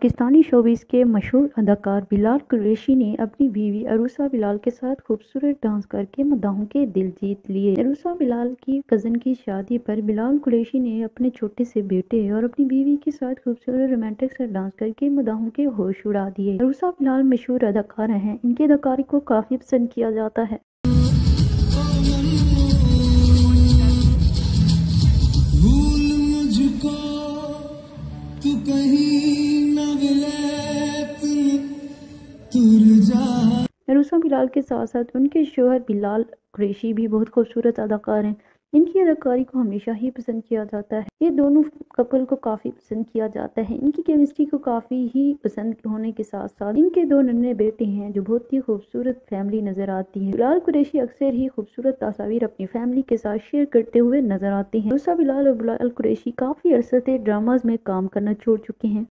Pakistani showbiz کے مشہور اداکار بلال قریشی نے اپنی بیوی عروسہ بلال کے ساتھ خوبصورت ڈانس کرکے مداحوں کے دل جیت لیے۔ عروسہ بلال کی کزن کی شادی پر بلال قریشی نے اپنے چھوٹے سے بیٹے اور اپنی بیوی کے ساتھ خوبصورت رومانٹک سا ڈانس کرکے مداحوں کے ہوش اڑا دیے۔ عروسہ بلال مشہور اداکارہ ہیں، ان کی اداکاری کو کافی پسند کیا جاتا ہے۔ عروسہ بلال کے ساتھ ساتھ ان کے شوہر بلال قریشی بھی بہت خوبصورت اداکار ہیں، ان کی اداکاری کو ہمیشہ ہی پسند کیا جاتا ہے۔ یہ دونوں کپل کو کافی پسند کیا جاتا ہے، ان کی کیمسٹری کو کافی ہی پسند ہونے کے ساتھ ساتھ ان کے دو ننھے بیٹے ہیں جو بہت ہی خوبصورت فیملی نظر آتی ہے۔ بلال قریشی اکثر ہی خوبصورت تصاویر اپنی فیملی کے ساتھ شیئر کرتے ہوئے نظر آتے ہیں۔ عروسہ بلال اور بلال قریشی کافی عرصے سے ڈراماز میں کام کرنا چھوڑ چکے ہیں۔